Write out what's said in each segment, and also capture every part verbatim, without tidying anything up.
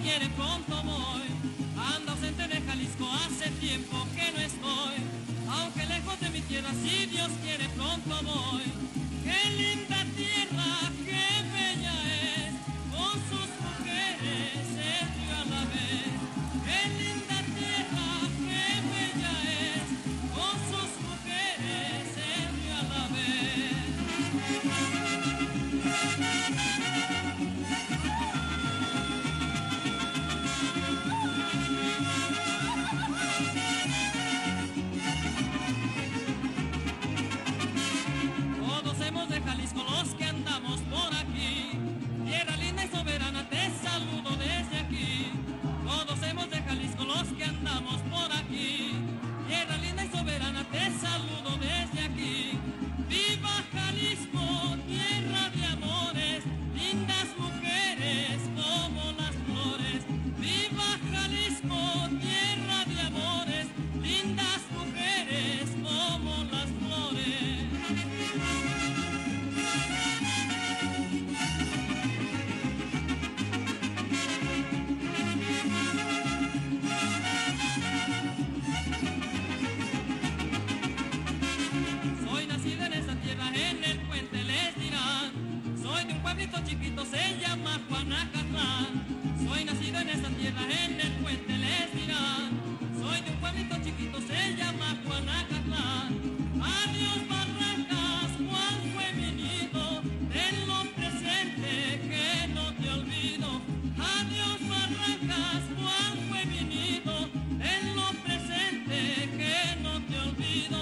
quiere pronto voy. Ando ausente de Jalisco, hace tiempo que no estoy. Aunque lejos de mi tierra, si Dios quiere pronto voy. Qué linda tierra, qué bella es, con sus mujeres el río a la vez. Qué linda tierra, qué bella es, con sus mujeres el río a la vez. Todos hemos de Jalisco los que andamos por aquí. Tierra linda y soberana, te saludo desde aquí. Todos hemos de Jalisco los que andamos por aquí. Tierra linda y soberana, te saludo desde aquí. ¡Viva Jalisco, tierra de amores, lindas mujeres como las flores! ¡Viva Jalisco, tierra de amores, lindas mujeres como las flores! Soy nacida en esa tierra, en el puente les dirán. Soy de un pueblito chiquito, se llama Juanacatlán. Soy nacido en esa tierra, en el puente les dirán. Soy de un pueblito chiquito, se llama Juanacatlán. Adiós Barrancas, Juan fue mi nido, tenlo presente que no te olvido. Adiós Barrancas, Juan fue mi nido, tenlo presente que no te olvido.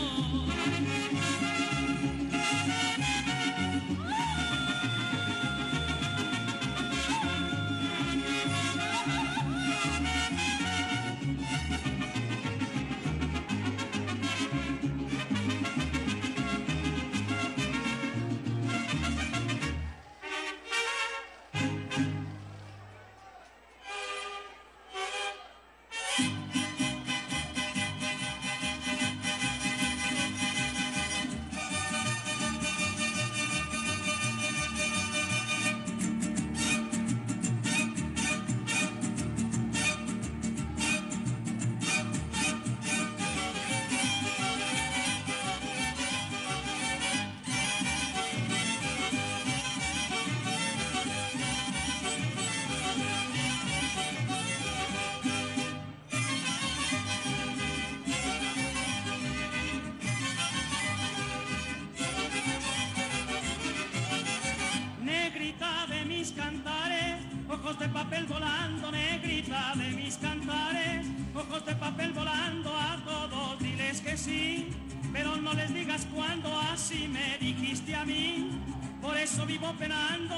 Negrita de mis cantares, ojos de papel volando, negrita de mis cantares, ojos de papel volando, a todos diles que sí, pero no les digas cuando así me dijiste a mí, por eso vivo penando.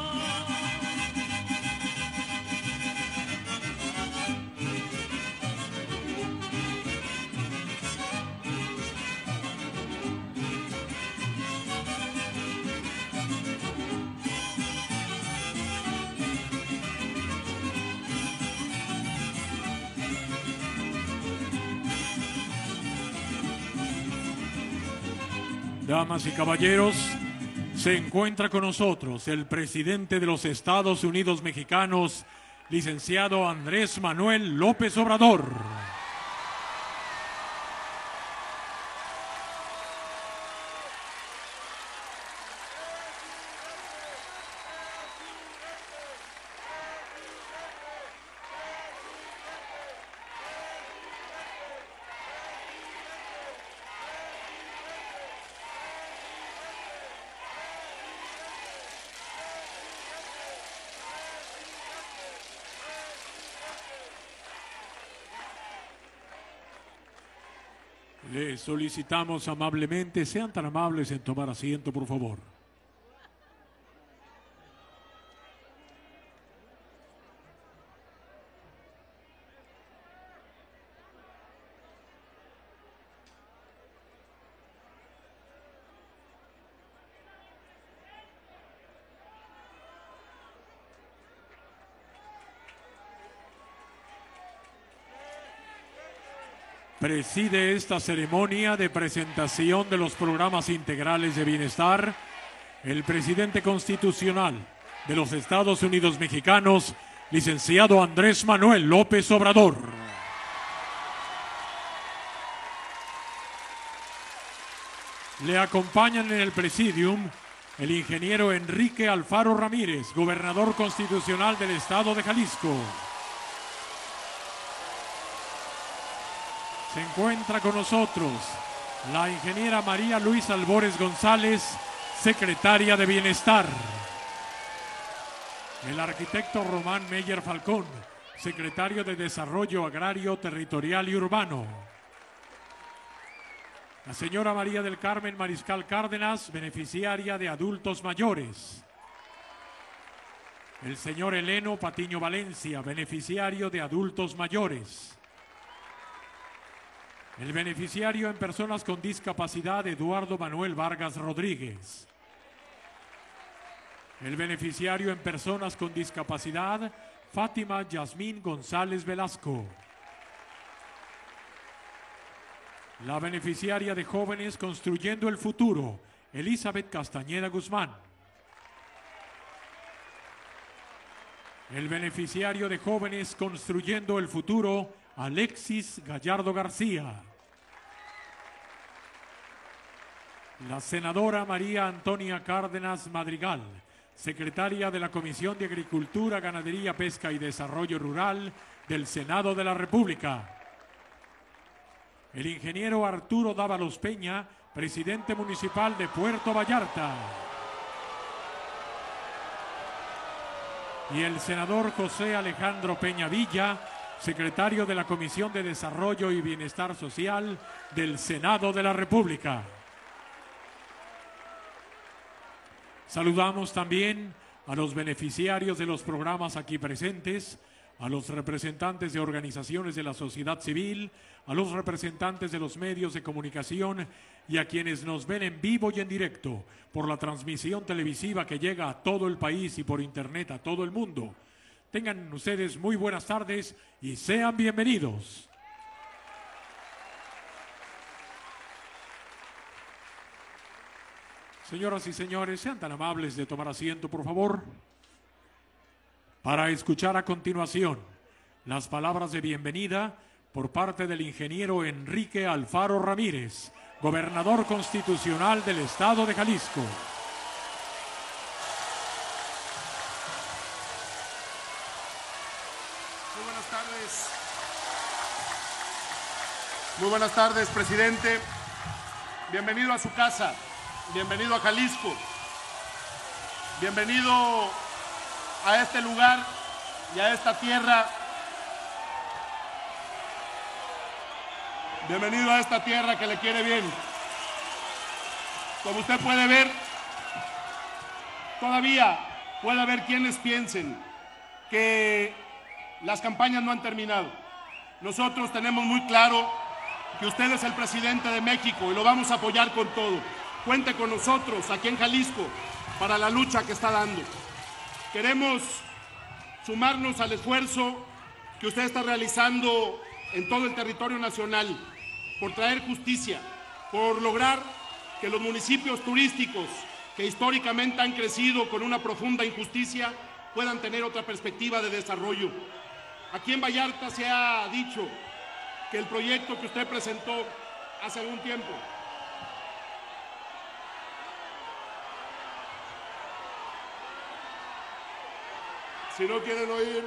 Damas y caballeros, se encuentra con nosotros el presidente de los Estados Unidos mexicanos, licenciado Andrés Manuel López Obrador. Les solicitamos amablemente, sean tan amables en tomar asiento, por favor. Preside esta ceremonia de presentación de los programas integrales de bienestar el presidente constitucional de los Estados Unidos mexicanos, licenciado Andrés Manuel López Obrador. Le acompañan en el presidium el ingeniero Enrique Alfaro Ramírez, gobernador constitucional del estado de Jalisco. Se encuentra con nosotros la ingeniera María Luisa Albores González, secretaria de Bienestar. El arquitecto Román Meyer Falcón, secretario de Desarrollo Agrario, Territorial y Urbano. La señora María del Carmen Mariscal Cárdenas, beneficiaria de adultos mayores. El señor Eleno Patiño Valencia, beneficiario de adultos mayores. El beneficiario en personas con discapacidad, Eduardo Manuel Vargas Rodríguez. El beneficiario en personas con discapacidad, Fátima Yasmín González Velasco. La beneficiaria de Jóvenes Construyendo el Futuro, Elizabeth Castañeda Guzmán. El beneficiario de Jóvenes Construyendo el Futuro, Alexis Gallardo García. La senadora María Antonia Cárdenas Madrigal, secretaria de la Comisión de Agricultura, Ganadería, Pesca y Desarrollo Rural del Senado de la República. El ingeniero Arturo Dávalos Peña, presidente municipal de Puerto Vallarta. Y el senador José Alejandro Peña Villa, secretario de la Comisión de Desarrollo y Bienestar Social del Senado de la República. Saludamos también a los beneficiarios de los programas aquí presentes, a los representantes de organizaciones de la sociedad civil, a los representantes de los medios de comunicación y a quienes nos ven en vivo y en directo por la transmisión televisiva que llega a todo el país y por internet a todo el mundo. Tengan ustedes muy buenas tardes y sean bienvenidos. Señoras y señores, sean tan amables de tomar asiento, por favor, para escuchar a continuación las palabras de bienvenida por parte del ingeniero Enrique Alfaro Ramírez, gobernador constitucional del estado de Jalisco. Muy buenas tardes. Muy buenas tardes, presidente. Bienvenido a su casa. Bienvenido a Jalisco, bienvenido a este lugar y a esta tierra, bienvenido a esta tierra que le quiere bien. Como usted puede ver, todavía puede haber quienes piensen que las campañas no han terminado. Nosotros tenemos muy claro que usted es el presidente de México y lo vamos a apoyar con todo. Cuente con nosotros aquí en Jalisco para la lucha que está dando. Queremos sumarnos al esfuerzo que usted está realizando en todo el territorio nacional por traer justicia, por lograr que los municipios turísticos que históricamente han crecido con una profunda injusticia puedan tener otra perspectiva de desarrollo. Aquí en Vallarta se ha dicho que el proyecto que usted presentó hace algún tiempo Si no quieren oír,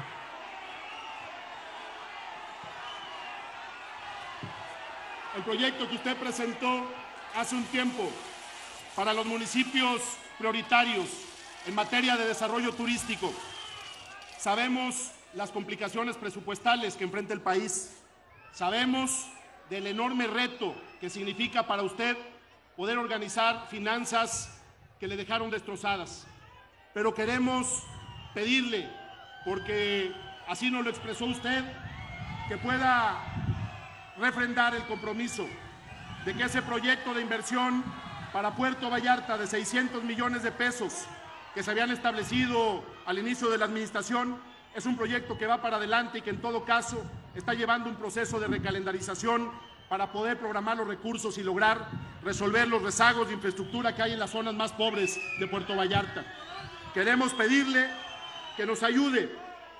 el proyecto que usted presentó hace un tiempo para los municipios prioritarios en materia de desarrollo turístico. Sabemos las complicaciones presupuestales que enfrenta el país. Sabemos del enorme reto que significa para usted poder organizar finanzas que le dejaron destrozadas. Pero queremos pedirle, porque así nos lo expresó usted, que pueda refrendar el compromiso de que ese proyecto de inversión para Puerto Vallarta de seiscientos millones de pesos que se habían establecido al inicio de la administración es un proyecto que va para adelante y que en todo caso está llevando un proceso de recalendarización para poder programar los recursos y lograr resolver los rezagos de infraestructura que hay en las zonas más pobres de Puerto Vallarta. Queremos pedirle que nos ayude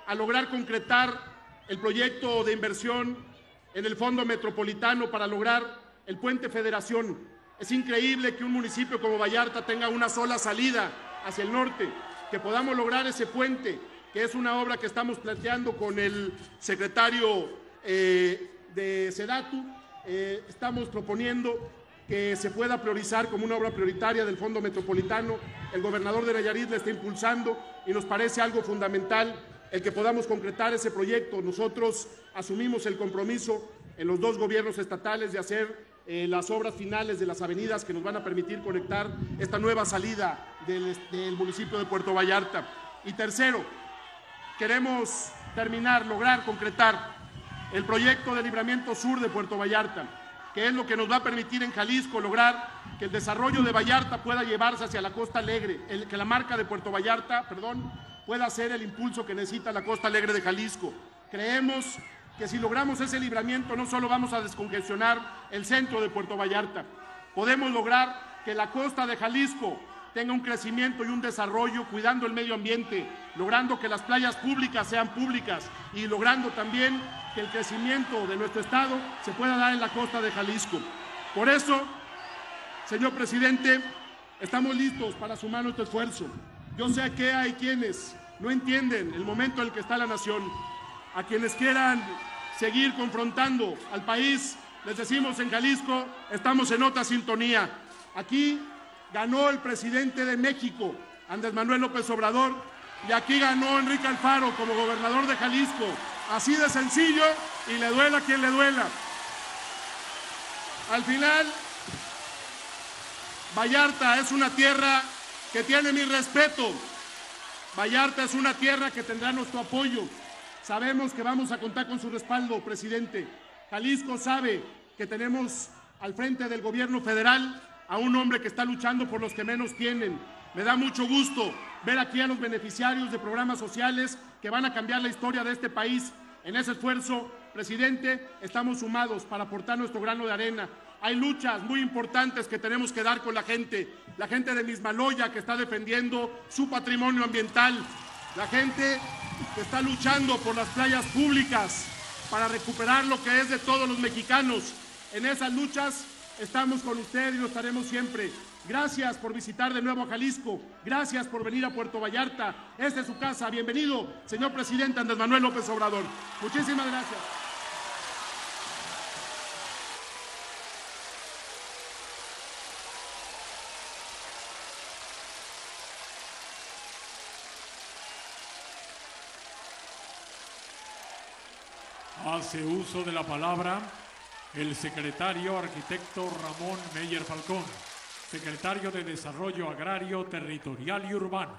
a lograr concretar el proyecto de inversión en el Fondo Metropolitano para lograr el Puente Federación. Es increíble que un municipio como Vallarta tenga una sola salida hacia el norte, que podamos lograr ese puente, que es una obra que estamos planteando con el secretario eh, de SEDATU. Eh, estamos proponiendo que se pueda priorizar como una obra prioritaria del Fondo Metropolitano. El gobernador de Nayarit la está impulsando y nos parece algo fundamental el que podamos concretar ese proyecto. Nosotros asumimos el compromiso en los dos gobiernos estatales de hacer eh, las obras finales de las avenidas que nos van a permitir conectar esta nueva salida del, del municipio de Puerto Vallarta. Y tercero, queremos terminar, lograr concretar el proyecto de libramiento sur de Puerto Vallarta, que es lo que nos va a permitir en Jalisco lograr que el desarrollo de Vallarta pueda llevarse hacia la Costa Alegre, el, que la marca de Puerto Vallarta, perdón, pueda ser el impulso que necesita la Costa Alegre de Jalisco. Creemos que si logramos ese libramiento no solo vamos a descongestionar el centro de Puerto Vallarta, podemos lograr que la costa de Jalisco tenga un crecimiento y un desarrollo cuidando el medio ambiente, logrando que las playas públicas sean públicas y logrando también que el crecimiento de nuestro estado se pueda dar en la costa de Jalisco. Por eso, señor presidente, estamos listos para sumar nuestro esfuerzo. Yo sé que hay quienes no entienden el momento en el que está la nación. A quienes quieran seguir confrontando al país, les decimos en Jalisco, estamos en otra sintonía. Aquí ganó el presidente de México, Andrés Manuel López Obrador, y aquí ganó Enrique Alfaro como gobernador de Jalisco. Así de sencillo, y le duela a quien le duela. Al final, Vallarta es una tierra que tiene mi respeto. Vallarta es una tierra que tendrá nuestro apoyo. Sabemos que vamos a contar con su respaldo, presidente. Jalisco sabe que tenemos al frente del gobierno federal a un hombre que está luchando por los que menos tienen. Me da mucho gusto ver aquí a los beneficiarios de programas sociales que van a cambiar la historia de este país. En ese esfuerzo, presidente, estamos sumados para aportar nuestro grano de arena. Hay luchas muy importantes que tenemos que dar con la gente. La gente de Mismaloya que está defendiendo su patrimonio ambiental. La gente que está luchando por las playas públicas para recuperar lo que es de todos los mexicanos. En esas luchas estamos con usted y lo estaremos siempre. Gracias por visitar de nuevo a Jalisco. Gracias por venir a Puerto Vallarta. Esta es su casa. Bienvenido, señor presidente Andrés Manuel López Obrador. Muchísimas gracias. Hace uso de la palabra el secretario arquitecto Ramón Meyer Falcón, secretario de Desarrollo Agrario, Territorial y Urbano.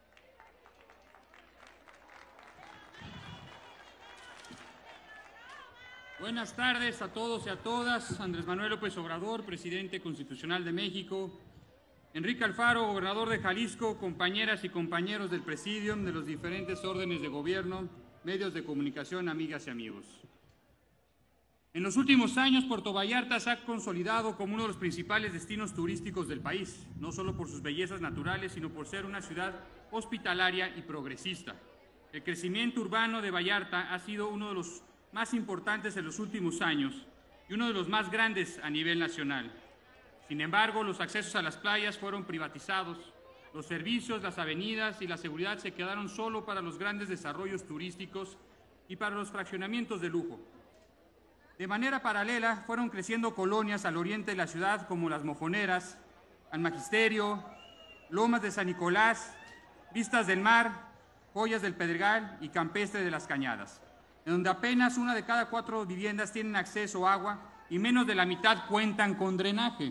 Buenas tardes a todos y a todas. Andrés Manuel López Obrador, presidente constitucional de México. Enrique Alfaro, gobernador de Jalisco, compañeras y compañeros del Presidium de los diferentes órdenes de gobierno, medios de comunicación, amigas y amigos. En los últimos años, Puerto Vallarta se ha consolidado como uno de los principales destinos turísticos del país, no solo por sus bellezas naturales, sino por ser una ciudad hospitalaria y progresista. El crecimiento urbano de Vallarta ha sido uno de los más importantes en los últimos años y uno de los más grandes a nivel nacional. Sin embargo, los accesos a las playas fueron privatizados, los servicios, las avenidas y la seguridad se quedaron solo para los grandes desarrollos turísticos y para los fraccionamientos de lujo. De manera paralela, fueron creciendo colonias al oriente de la ciudad como Las Mojoneras, Al Magisterio, Lomas de San Nicolás, Vistas del Mar, Joyas del Pedregal y Campestre de las Cañadas, en donde apenas una de cada cuatro viviendas tienen acceso a agua y menos de la mitad cuentan con drenaje.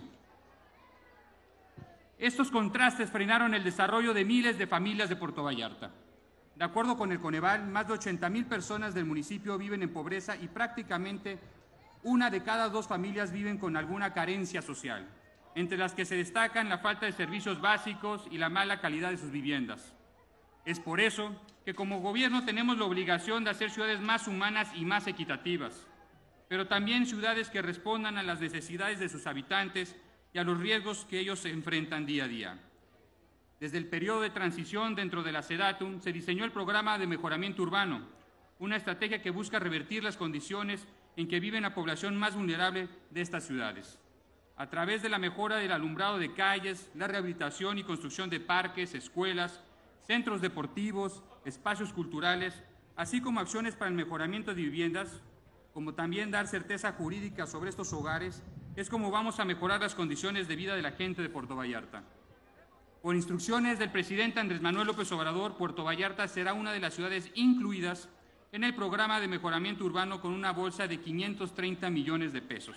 Estos contrastes frenaron el desarrollo de miles de familias de Puerto Vallarta. De acuerdo con el Coneval, más de ochenta mil personas del municipio viven en pobreza y prácticamente una de cada dos familias viven con alguna carencia social, entre las que se destacan la falta de servicios básicos y la mala calidad de sus viviendas. Es por eso que como gobierno tenemos la obligación de hacer ciudades más humanas y más equitativas, pero también ciudades que respondan a las necesidades de sus habitantes y a los riesgos que ellos se enfrentan día a día. Desde el periodo de transición dentro de la SEDATU se diseñó el Programa de Mejoramiento Urbano, una estrategia que busca revertir las condiciones en que vive la población más vulnerable de estas ciudades. A través de la mejora del alumbrado de calles, la rehabilitación y construcción de parques, escuelas, centros deportivos, espacios culturales, así como acciones para el mejoramiento de viviendas, como también dar certeza jurídica sobre estos hogares, es como vamos a mejorar las condiciones de vida de la gente de Puerto Vallarta. Por instrucciones del presidente Andrés Manuel López Obrador, Puerto Vallarta será una de las ciudades incluidas en el programa de mejoramiento urbano con una bolsa de quinientos treinta millones de pesos.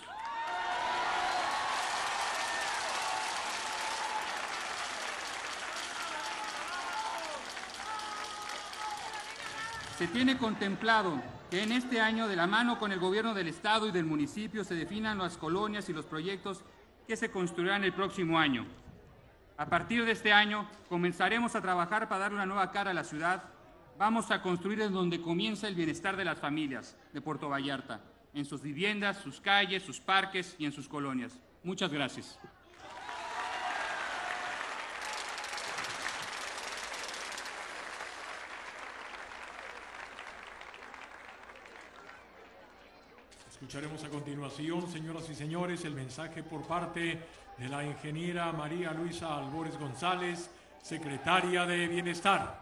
Se tiene contemplado que en este año, de la mano con el gobierno del Estado y del municipio, se definan las colonias y los proyectos que se construirán el próximo año. A partir de este año, comenzaremos a trabajar para darle una nueva cara a la ciudad. Vamos a construir en donde comienza el bienestar de las familias de Puerto Vallarta, en sus viviendas, sus calles, sus parques y en sus colonias. Muchas gracias. Escucharemos a continuación, señoras y señores, el mensaje por parte de la ingeniera María Luisa Albores González, secretaria de Bienestar.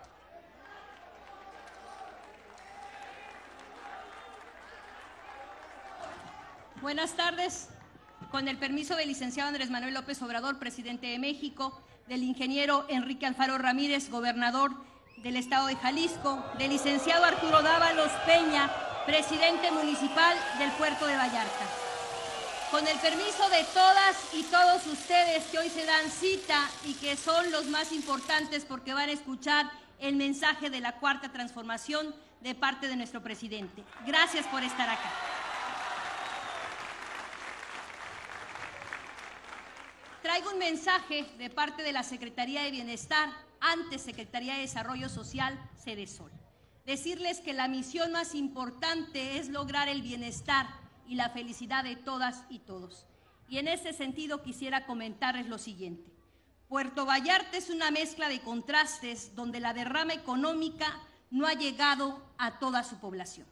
Buenas tardes. Con el permiso del licenciado Andrés Manuel López Obrador, presidente de México, del ingeniero Enrique Alfaro Ramírez, gobernador del Estado de Jalisco, del licenciado Arturo Dávalos Peña, presidente municipal del Puerto de Vallarta. Con el permiso de todas y todos ustedes que hoy se dan cita y que son los más importantes porque van a escuchar el mensaje de la Cuarta Transformación de parte de nuestro presidente. Gracias por estar acá. Traigo un mensaje de parte de la Secretaría de Bienestar, antes Secretaría de Desarrollo Social, Sedesol. Decirles que la misión más importante es lograr el bienestar y la felicidad de todas y todos. Y en ese sentido quisiera comentarles lo siguiente. Puerto Vallarta es una mezcla de contrastes donde la derrama económica no ha llegado a toda su población.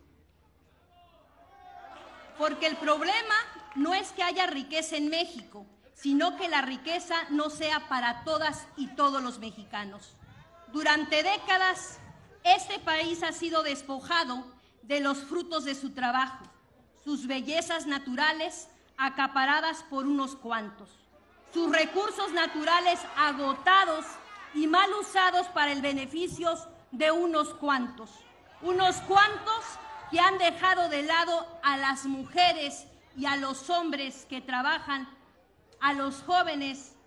Porque el problema no es que haya riqueza en México, sino que la riqueza no sea para todas y todos los mexicanos. Durante décadas, este país ha sido despojado de los frutos de su trabajo, sus bellezas naturales acaparadas por unos cuantos, sus recursos naturales agotados y mal usados para el beneficio de unos cuantos, unos cuantos que han dejado de lado a las mujeres y a los hombres que trabajan, a los jóvenes,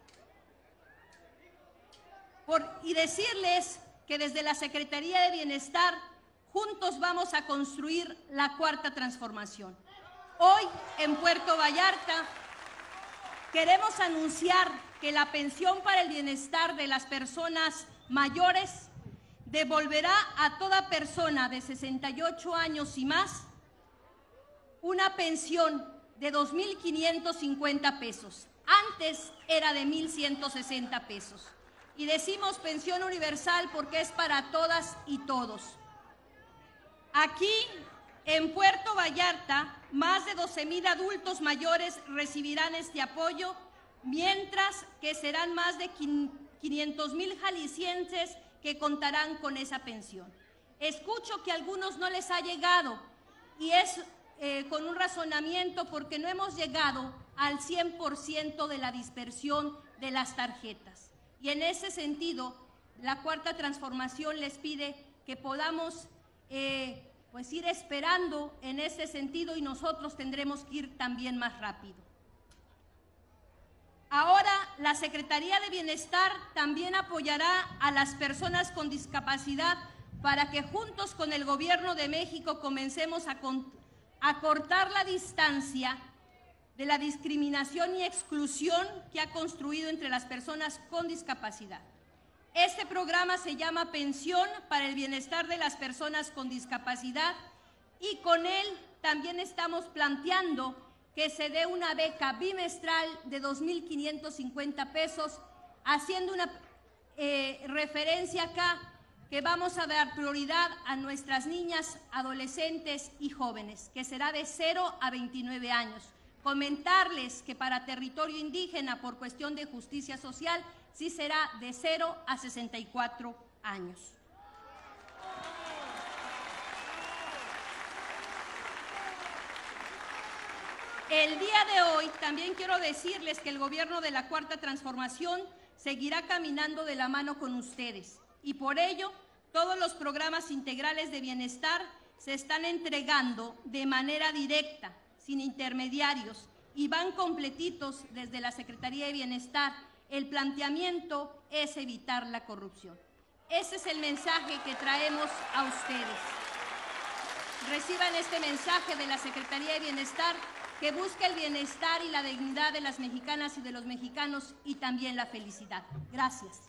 por, y decirles que desde la Secretaría de Bienestar juntos vamos a construir la Cuarta Transformación. Hoy en Puerto Vallarta queremos anunciar que la pensión para el bienestar de las personas mayores devolverá a toda persona de sesenta y ocho años y más una pensión de dos mil quinientos cincuenta pesos. Antes era de mil ciento sesenta pesos. Y decimos pensión universal porque es para todas y todos. Aquí, en Puerto Vallarta, más de doce mil adultos mayores recibirán este apoyo, mientras que serán más de quinientos mil jaliscienses que contarán con esa pensión. Escucho que a algunos no les ha llegado y es eh, con un razonamiento porque no hemos llegado al cien por ciento de la dispersión de las tarjetas. Y en ese sentido, la Cuarta Transformación les pide que podamos eh, pues ir esperando en ese sentido y nosotros tendremos que ir también más rápido. Ahora, la Secretaría de Bienestar también apoyará a las personas con discapacidad para que juntos con el Gobierno de México comencemos a, con, a cortar la distancia de la discriminación y exclusión que ha construido entre las personas con discapacidad. Este programa se llama Pensión para el Bienestar de las Personas con Discapacidad y con él también estamos planteando que se dé una beca bimestral de dos mil quinientos cincuenta pesos, haciendo una, eh, referencia acá que vamos a dar prioridad a nuestras niñas, adolescentes y jóvenes, que será de cero a veintinueve años. Comentarles que para territorio indígena, por cuestión de justicia social, sí será de cero a sesenta y cuatro años. El día de hoy también quiero decirles que el gobierno de la Cuarta Transformación seguirá caminando de la mano con ustedes y por ello todos los programas integrales de bienestar se están entregando de manera directa, sin intermediarios, y van completitos desde la Secretaría de Bienestar. El planteamiento es evitar la corrupción. Ese es el mensaje que traemos a ustedes. Reciban este mensaje de la Secretaría de Bienestar, que busca el bienestar y la dignidad de las mexicanas y de los mexicanos y también la felicidad. Gracias.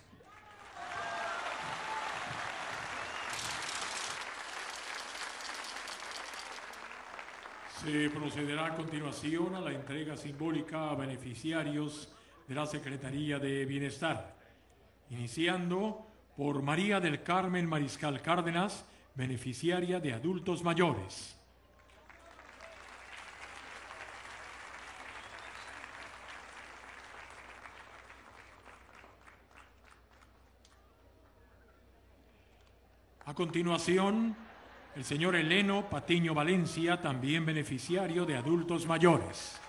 Se procederá a continuación a la entrega simbólica a beneficiarios de la Secretaría de Bienestar, iniciando por María del Carmen Mariscal Cárdenas, beneficiaria de adultos mayores. A continuación, el señor Eleno Patiño Valencia, también beneficiario de adultos mayores.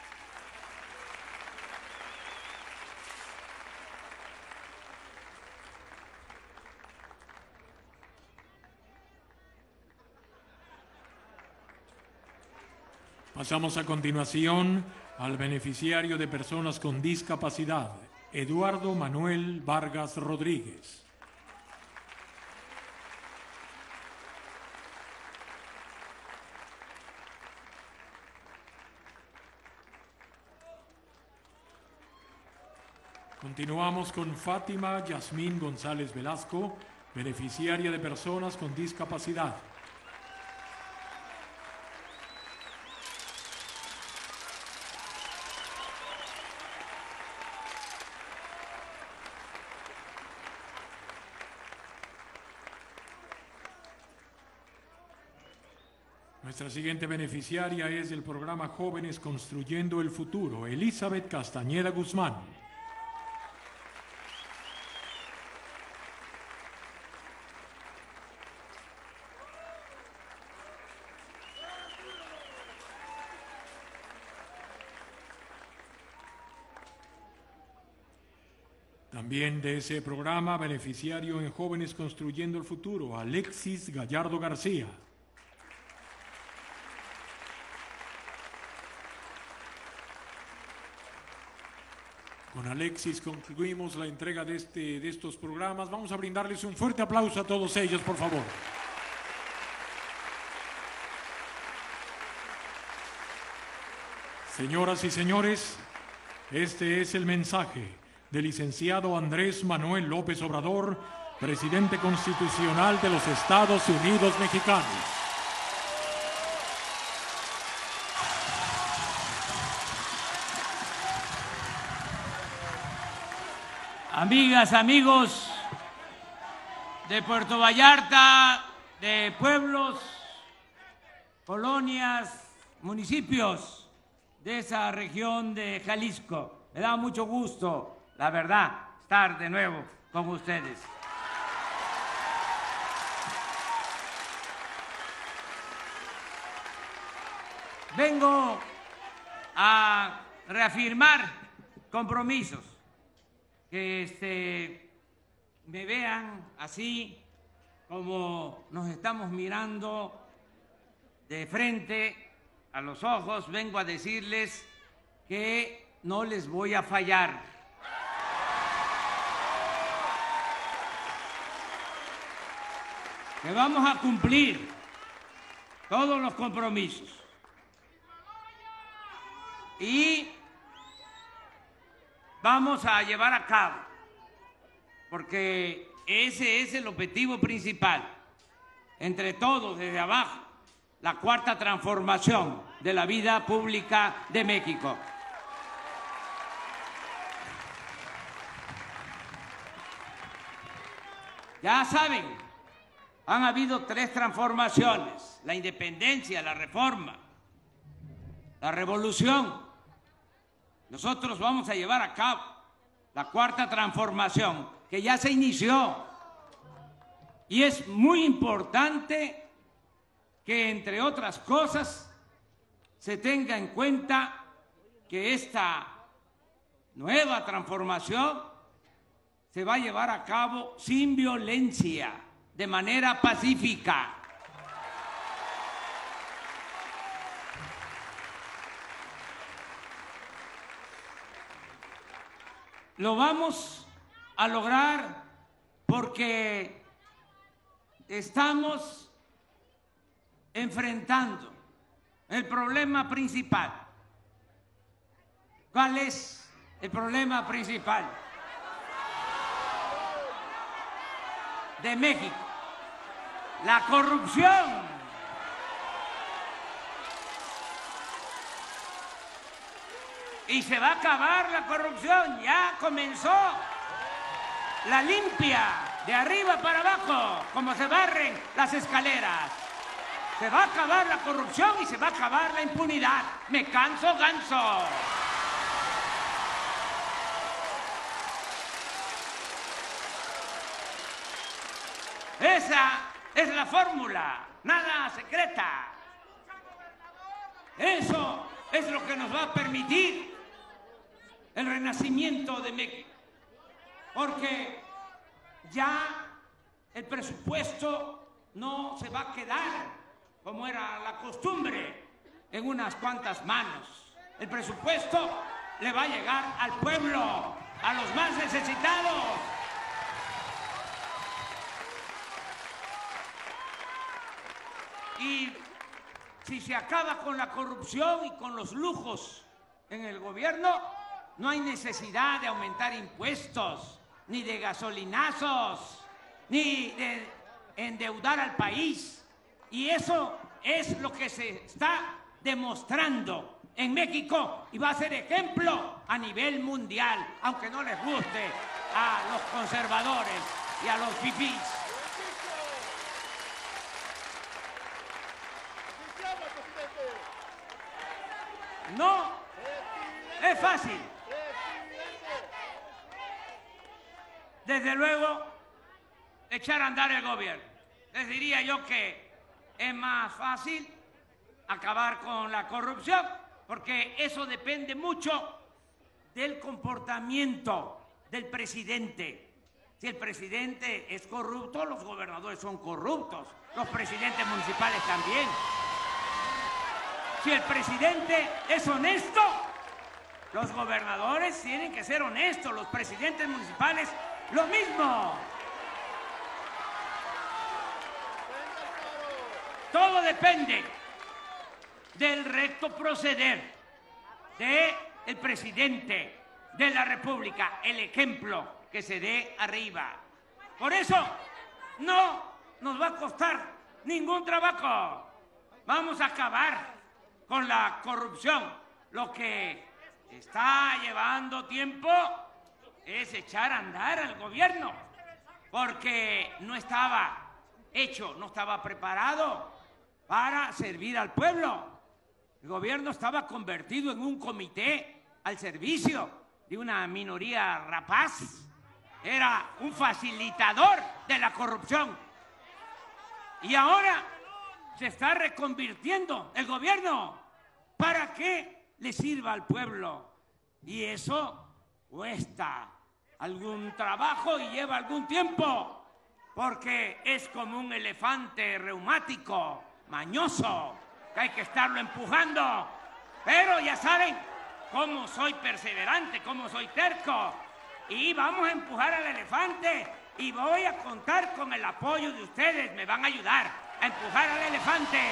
Pasamos a continuación al beneficiario de personas con discapacidad, Eduardo Manuel Vargas Rodríguez. Continuamos con Fátima Yasmín González Velasco, beneficiaria de personas con discapacidad. Nuestra siguiente beneficiaria es del programa Jóvenes Construyendo el Futuro, Elizabeth Castañeda Guzmán. También de ese programa, beneficiario en Jóvenes Construyendo el Futuro, Alexis Gallardo García. Con Alexis concluimos la entrega de, este, de estos programas. Vamos a brindarles un fuerte aplauso a todos ellos, por favor. Señoras y señores, este es el mensaje del licenciado Andrés Manuel López Obrador, presidente constitucional de los Estados Unidos mexicanos. Amigas, amigos de Puerto Vallarta, de pueblos, colonias, municipios de esa región de Jalisco, me da mucho gusto, la verdad, estar de nuevo con ustedes. Vengo a reafirmar compromisos, que este, me vean así como nos estamos mirando de frente a los ojos. Vengo a decirles que no les voy a fallar. Que vamos a cumplir todos los compromisos. Y vamos a llevar a cabo, porque ese es el objetivo principal, entre todos, desde abajo, la cuarta transformación de la vida pública de México. Ya saben, han habido tres transformaciones: la independencia, la reforma, la revolución. Nosotros vamos a llevar a cabo la cuarta transformación, que ya se inició. Y es muy importante que, entre otras cosas, se tenga en cuenta que esta nueva transformación se va a llevar a cabo sin violencia, de manera pacífica. Lo vamos a lograr porque estamos enfrentando el problema principal. ¿Cuál es el problema principal de México? La corrupción. Y se va a acabar la corrupción. Ya comenzó la limpia de arriba para abajo, como se barren las escaleras. Se va a acabar la corrupción y se va a acabar la impunidad. Me canso ganso. Esa es la fórmula, nada secreta. Eso es lo que nos va a permitir el renacimiento de México, porque ya el presupuesto no se va a quedar, como era la costumbre, en unas cuantas manos. El presupuesto le va a llegar al pueblo, a los más necesitados. Y si se acaba con la corrupción y con los lujos en el gobierno, no hay necesidad de aumentar impuestos, ni de gasolinazos, ni de endeudar al país. Y eso es lo que se está demostrando en México y va a ser ejemplo a nivel mundial, aunque no les guste a los conservadores y a los fifís. No es fácil. Desde luego, echar a andar el gobierno. Les diría yo que es más fácil acabar con la corrupción, porque eso depende mucho del comportamiento del presidente. Si el presidente es corrupto, los gobernadores son corruptos, los presidentes municipales también. Si el presidente es honesto, los gobernadores tienen que ser honestos, los presidentes municipales lo mismo. Todo depende del recto proceder del presidente de la República, el ejemplo que se dé arriba. Por eso no nos va a costar ningún trabajo. Vamos a acabar con la corrupción. Lo que está llevando tiempo es echar a andar al gobierno, porque no estaba hecho, no estaba preparado para servir al pueblo. El gobierno estaba convertido en un comité al servicio de una minoría rapaz. Era un facilitador de la corrupción. Y ahora se está reconvirtiendo el gobierno para que le sirva al pueblo. Y eso cuesta algún trabajo y lleva algún tiempo, porque es como un elefante reumático, mañoso, que hay que estarlo empujando. Pero ya saben cómo soy perseverante, cómo soy terco. Y vamos a empujar al elefante y voy a contar con el apoyo de ustedes. Me van a ayudar a empujar al elefante.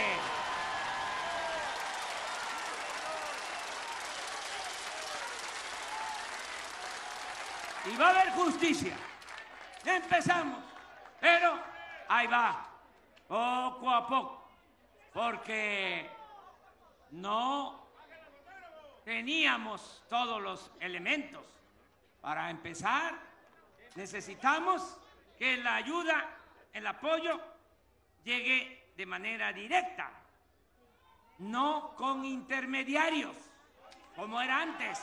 Y va a haber justicia. Ya empezamos, pero ahí va, poco a poco, porque no teníamos todos los elementos. Para empezar, necesitamos que la ayuda, el apoyo, llegue de manera directa, no con intermediarios, como era antes.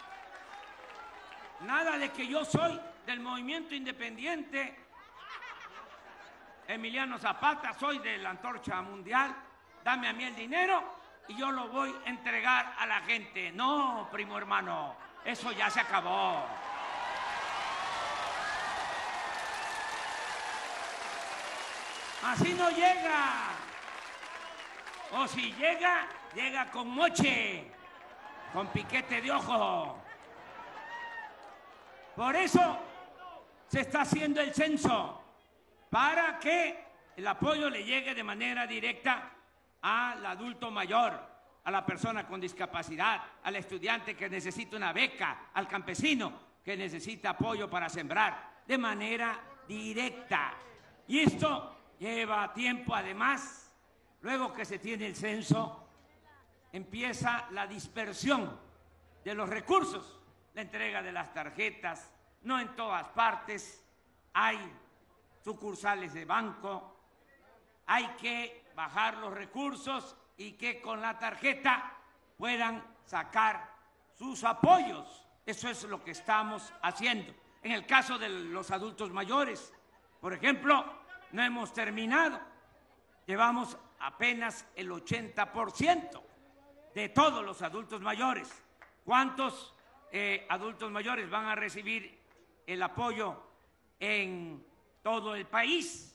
Nada de que yo soy del movimiento independiente, Emiliano Zapata, soy de la Antorcha Mundial, dame a mí el dinero y yo lo voy a entregar a la gente. No, primo hermano, eso ya se acabó. Así no llega. O si llega, llega con moche, con piquete de ojo. Por eso se está haciendo el censo, para que el apoyo le llegue de manera directa al adulto mayor, a la persona con discapacidad, al estudiante que necesita una beca, al campesino que necesita apoyo para sembrar, de manera directa. Y esto lleva tiempo. Además, luego que se tiene el censo, empieza la dispersión de los recursos, la entrega de las tarjetas. No en todas partes hay sucursales de banco, hay que bajar los recursos y que con la tarjeta puedan sacar sus apoyos. Eso es lo que estamos haciendo. En el caso de los adultos mayores, por ejemplo, no hemos terminado. Llevamos apenas el ochenta por ciento de todos los adultos mayores. ¿Cuántos eh, adultos mayores van a recibir el apoyo en todo el país?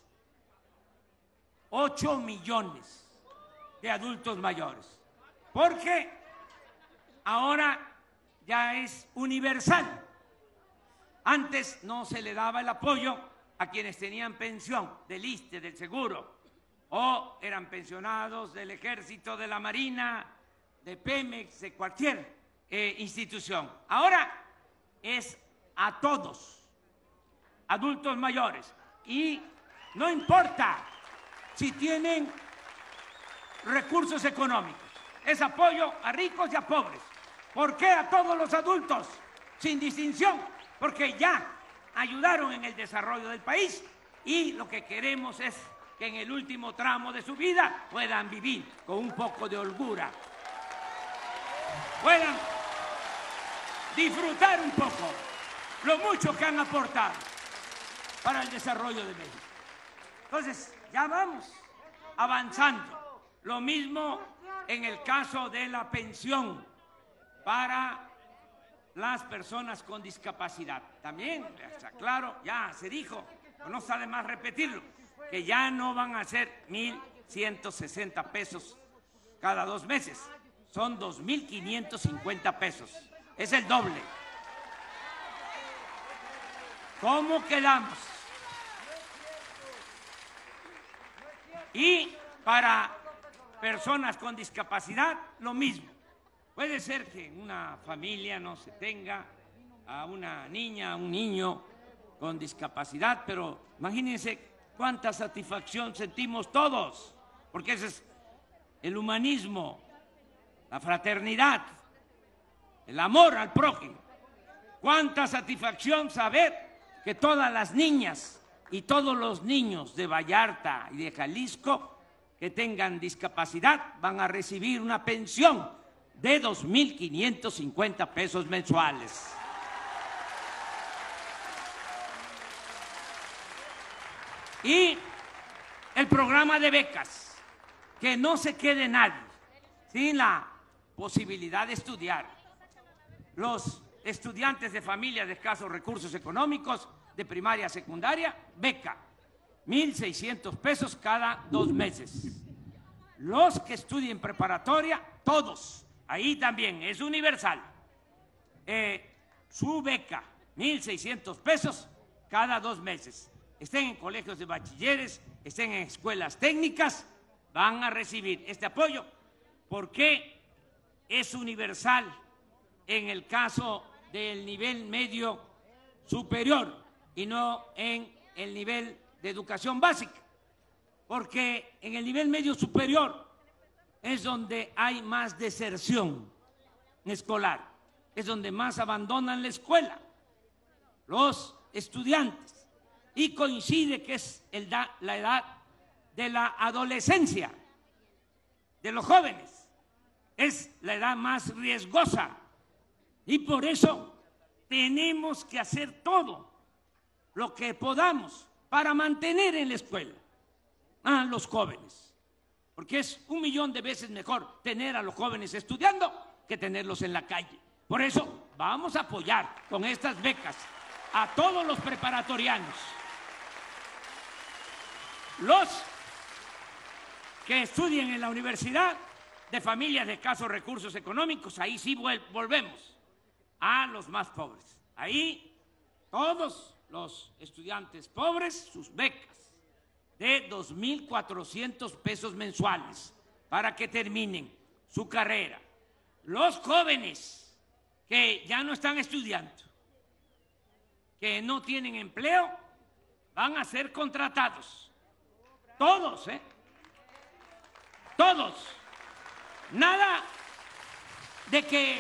Ocho millones de adultos mayores, porque ahora ya es universal. Antes no se le daba el apoyo a quienes tenían pensión del I S S S T E, del Seguro, o eran pensionados del Ejército, de la Marina, de Pemex, de cualquier eh, institución. Ahora es a todos, adultos mayores, y no importa si tienen recursos económicos, es apoyo a ricos y a pobres. ¿Por qué a todos los adultos, sin distinción? Porque ya ayudaron en el desarrollo del país y lo que queremos es que en el último tramo de su vida puedan vivir con un poco de holgura, puedan disfrutar un poco lo mucho que han aportado para el desarrollo de México. Entonces, ya vamos avanzando. Lo mismo en el caso de la pensión para las personas con discapacidad. También, está claro, ya se dijo, no sale más repetirlo, que ya no van a ser mil ciento sesenta pesos cada dos meses, son dos mil quinientos cincuenta pesos, es el doble. ¿Cómo quedamos? Y para personas con discapacidad, lo mismo. Puede ser que en una familia no se tenga a una niña, a un niño con discapacidad, pero imagínense cuánta satisfacción sentimos todos, porque ese es el humanismo, la fraternidad, el amor al prójimo. Cuánta satisfacción saber que todas las niñas y todos los niños de Vallarta y de Jalisco que tengan discapacidad van a recibir una pensión de dos mil quinientos cincuenta pesos mensuales. Y el programa de becas, que no se quede nadie sin la posibilidad de estudiar. Los estudiantes de familias de escasos recursos económicos, de primaria a secundaria, beca, mil seiscientos pesos cada dos meses. Los que estudien preparatoria, todos. Ahí también es universal. Eh, su beca, mil seiscientos pesos cada dos meses. Estén en colegios de bachilleres, estén en escuelas técnicas, van a recibir este apoyo porque es universal en el caso del nivel medio superior y no en el nivel de educación básica. Porque en el nivel medio superior es donde hay más deserción escolar, es donde más abandonan la escuela los estudiantes. y coincide que es el da, la edad de la adolescencia, de los jóvenes. Es la edad más riesgosa y por eso tenemos que hacer todo lo que podamos para mantener en la escuela a los jóvenes, porque es un millón de veces mejor tener a los jóvenes estudiando que tenerlos en la calle. Por eso vamos a apoyar con estas becas a todos los preparatorianos. Los que estudien en la universidad de familias de escasos recursos económicos, ahí sí volvemos a los más pobres. Ahí todos los estudiantes pobres, sus becas de dos mil cuatrocientos pesos mensuales para que terminen su carrera. Los jóvenes que ya no están estudiando, que no tienen empleo, van a ser contratados. Todos, ¿eh? Todos. Nada de que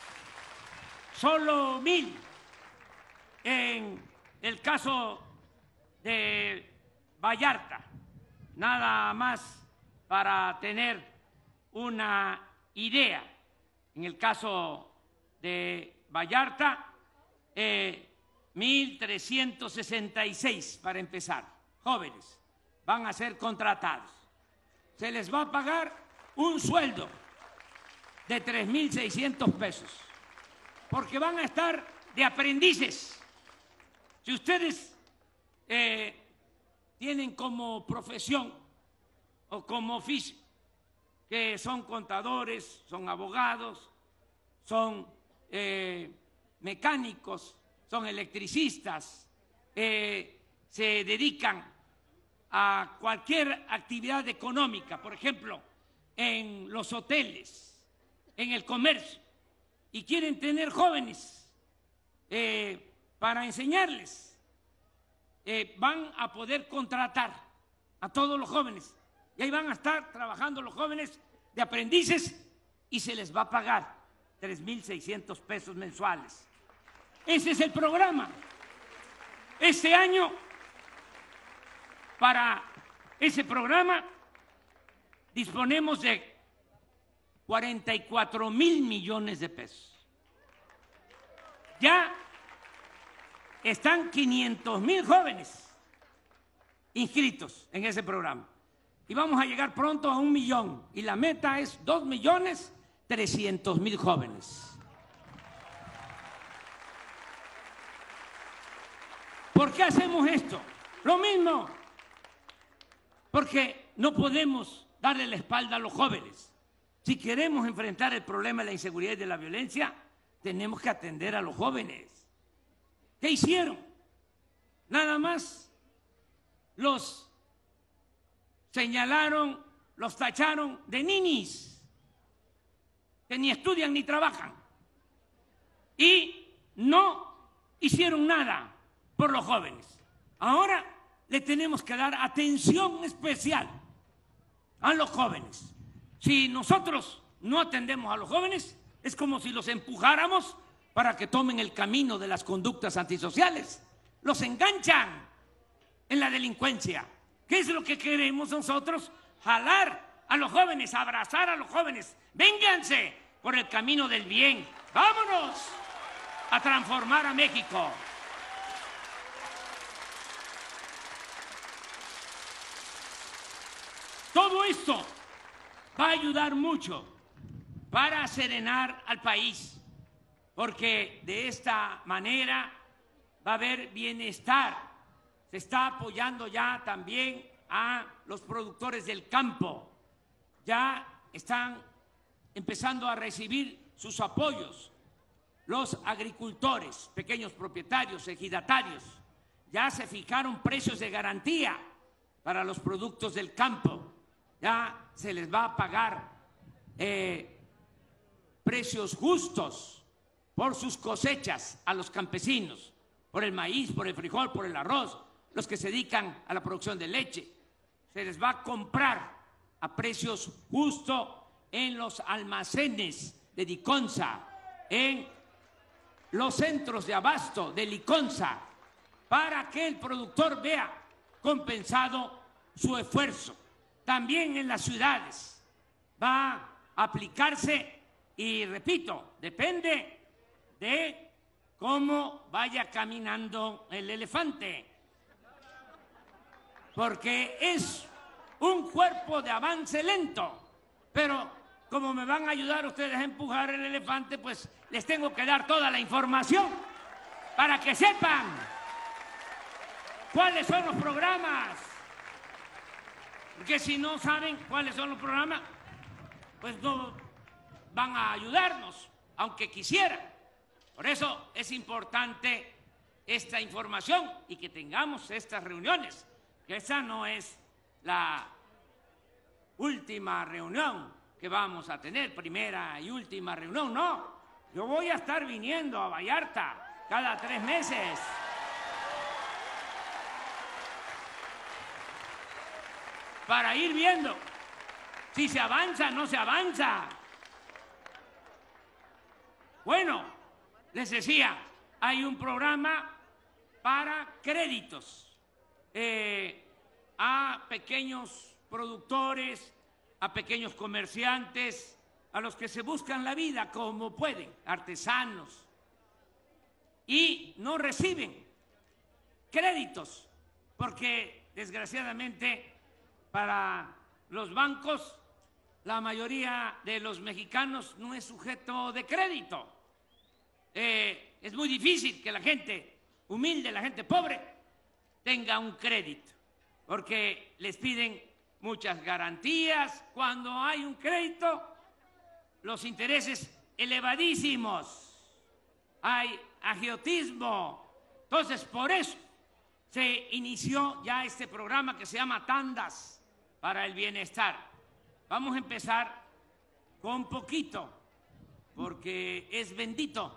solo mil. En el caso de Vallarta, nada más para tener una idea. En el caso de Vallarta, eh, mil trescientos sesenta y seis para empezar, jóvenes, van a ser contratados. Se les va a pagar un sueldo de tres mil seiscientos pesos, porque van a estar de aprendices. Si ustedes eh, tienen como profesión o como oficio que son contadores, son abogados, son eh, mecánicos, son electricistas, eh, se dedican a cualquier actividad económica, por ejemplo, en los hoteles, en el comercio, y quieren tener jóvenes eh, para enseñarles, eh, van a poder contratar a todos los jóvenes, y ahí van a estar trabajando los jóvenes de aprendices y se les va a pagar tres mil seiscientos pesos mensuales. Ese es el programa. Este año, para ese programa, disponemos de cuarenta y cuatro mil millones de pesos. Ya están quinientos mil jóvenes inscritos en ese programa. Y vamos a llegar pronto a un millón. Y la meta es dos millones trescientos mil jóvenes. ¿Por qué hacemos esto? Lo mismo. Porque no podemos darle la espalda a los jóvenes. Si queremos enfrentar el problema de la inseguridad y de la violencia, tenemos que atender a los jóvenes. ¿Qué hicieron? Nada más los señalaron, los tacharon de ninis, que ni estudian ni trabajan, y no hicieron nada por los jóvenes. Ahora le tenemos que dar atención especial a los jóvenes. Si nosotros no atendemos a los jóvenes, es como si los empujáramos para que tomen el camino de las conductas antisociales. Los enganchan en la delincuencia. ¿Qué es lo que queremos nosotros? Jalar a los jóvenes, abrazar a los jóvenes. Vénganse por el camino del bien. ¡Vámonos a transformar a México! Todo esto va a ayudar mucho para serenar al país, porque de esta manera va a haber bienestar. Se está apoyando ya también a los productores del campo. Ya están empezando a recibir sus apoyos los agricultores, pequeños propietarios, ejidatarios. Ya se fijaron precios de garantía para los productos del campo. Ya se les va a pagar eh, precios justos por sus cosechas a los campesinos, por el maíz, por el frijol, por el arroz, los que se dedican a la producción de leche. Se les va a comprar a precios justos en los almacenes de Diconsa, en los centros de abasto de Liconsa, para que el productor vea compensado su esfuerzo. También en las ciudades va a aplicarse y, repito, depende de cómo vaya caminando el elefante, porque es un cuerpo de avance lento, pero como me van a ayudar ustedes a empujar el elefante, pues les tengo que dar toda la información para que sepan cuáles son los programas, porque si no saben cuáles son los programas, pues no van a ayudarnos, aunque quisieran. Por eso es importante esta información y que tengamos estas reuniones, que esa no es la última reunión que vamos a tener, primera y última reunión, no. Yo voy a estar viniendo a Vallarta cada tres meses. Para ir viendo si se avanza o no se avanza. Bueno, les decía, hay un programa para créditos eh, a pequeños productores, a pequeños comerciantes, a los que se buscan la vida como pueden, artesanos, y no reciben créditos, porque desgraciadamente para los bancos la mayoría de los mexicanos no es sujeto de crédito. Eh, es muy difícil que la gente humilde, la gente pobre, tenga un crédito, porque les piden muchas garantías. Cuando hay un crédito, los intereses elevadísimos, hay agiotismo. Entonces, por eso se inició ya este programa que se llama Tandas para el Bienestar. Vamos a empezar con poquito, porque es bendito.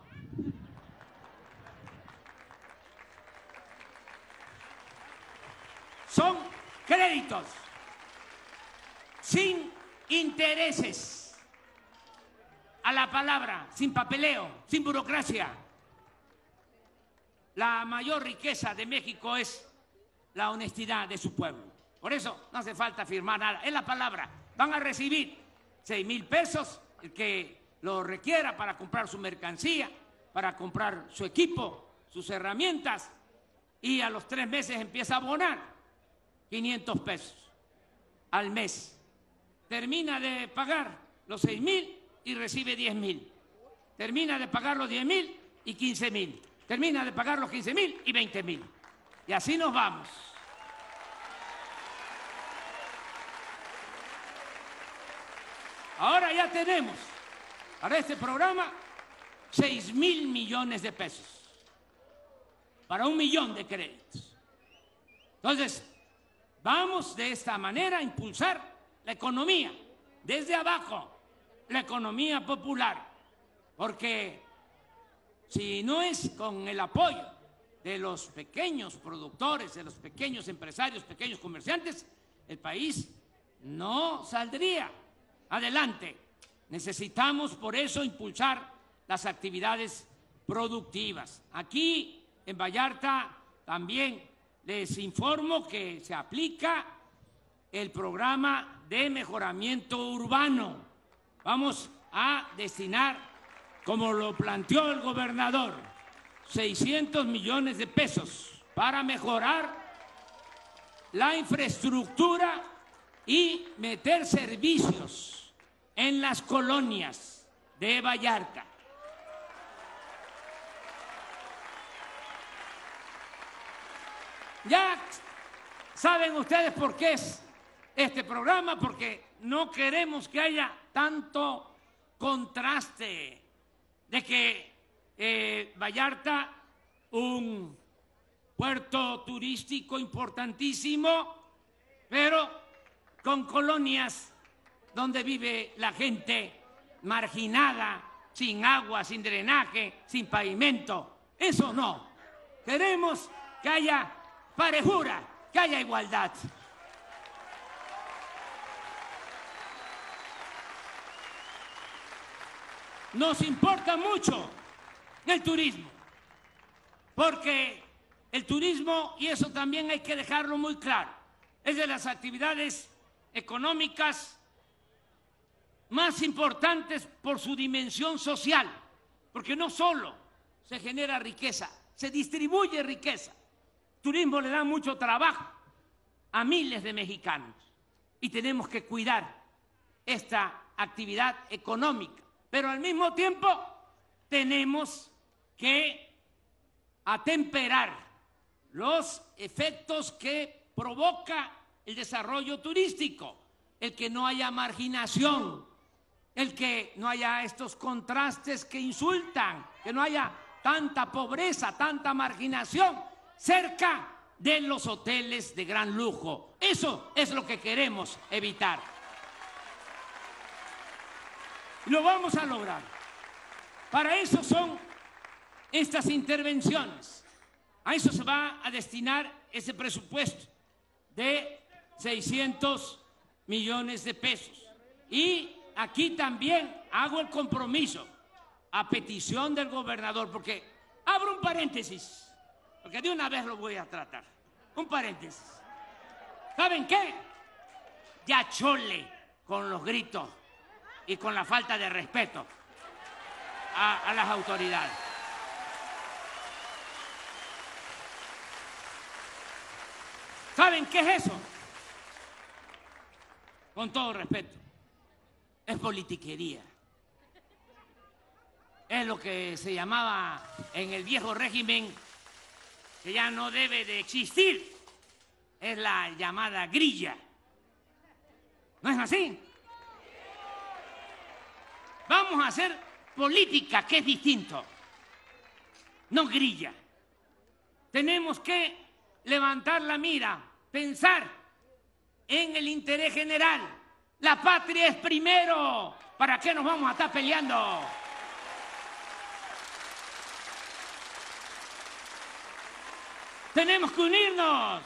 Son créditos sin intereses, a la palabra, sin papeleo, sin burocracia. La mayor riqueza de México es la honestidad de su pueblo. Por eso no hace falta firmar nada, es la palabra. Van a recibir seis mil pesos, el que lo requiera para comprar su mercancía, para comprar su equipo, sus herramientas, y a los tres meses empieza a abonar quinientos pesos al mes. Termina de pagar los seis mil y recibe diez mil. Termina de pagar los diez mil y quince mil. Termina de pagar los quince mil y veinte mil. Y así nos vamos. Ahora ya tenemos para este programa seis mil millones de pesos para un millón de créditos. Entonces, vamos de esta manera a impulsar la economía desde abajo, la economía popular, porque si no es con el apoyo de los pequeños productores, de los pequeños empresarios, pequeños comerciantes, el país no saldría adelante. Necesitamos por eso impulsar las actividades productivas. Aquí en Vallarta también les informo que se aplica el programa de mejoramiento urbano. Vamos a destinar, como lo planteó el gobernador, seiscientos millones de pesos para mejorar la infraestructura y meter servicios en las colonias de Vallarta. Ya saben ustedes por qué es este programa, porque no queremos que haya tanto contraste de que eh, Vallarta, un puerto turístico importantísimo, pero con colonias donde vive la gente marginada, sin agua, sin drenaje, sin pavimento. Eso no. Queremos que haya parejura, que haya igualdad. Nos importa mucho el turismo, porque El turismo, y eso también hay que dejarlo muy claro, es de las actividades económicas más importantes por su dimensión social, porque no solo se genera riqueza, se distribuye riqueza. El turismo le da mucho trabajo a miles de mexicanos y tenemos que cuidar esta actividad económica, pero al mismo tiempo tenemos que atemperar los efectos que provoca el desarrollo turístico, el que no haya marginación, el que no haya estos contrastes que insultan, que no haya tanta pobreza, tanta marginación cerca de los hoteles de gran lujo. Eso es lo que queremos evitar. Y lo vamos a lograr. Para eso son estas intervenciones. A eso se va a destinar ese presupuesto de seiscientos millones de pesos. Y aquí también hago el compromiso, a petición del gobernador, porque abro un paréntesis, porque de una vez lo voy a tratar. Un paréntesis. ¿Saben qué? Ya chole con los gritos y con la falta de respeto a, a las autoridades. ¿Saben qué es eso? Con todo respeto, es politiquería. Es lo que se llamaba en el viejo régimen, que ya no debe de existir, es la llamada grilla. ¿No es así? Vamos a hacer política, que es distinto, no grilla. Tenemos que levantar la mira, pensar en el interés general. La patria es primero. ¿Para qué nos vamos a estar peleando? Tenemos que unirnos.